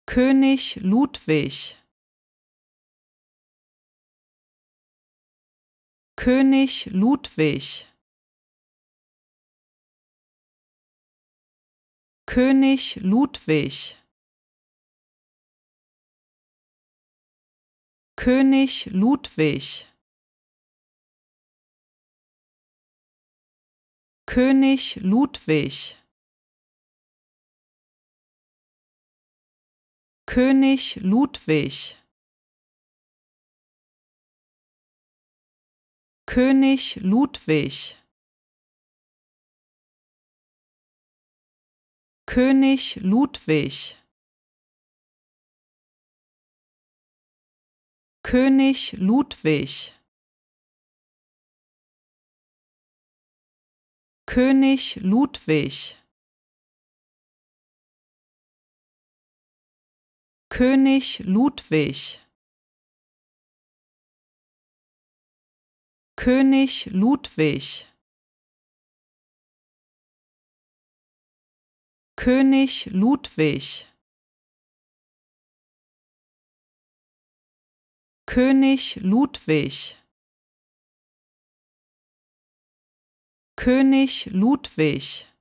König Ludwig, König Ludwig, König Ludwig, König Ludwig, König Ludwig, König Ludwig, König Ludwig, König Ludwig, König Ludwig, König Ludwig, König Ludwig, König Ludwig, König Ludwig, König Ludwig, König Ludwig,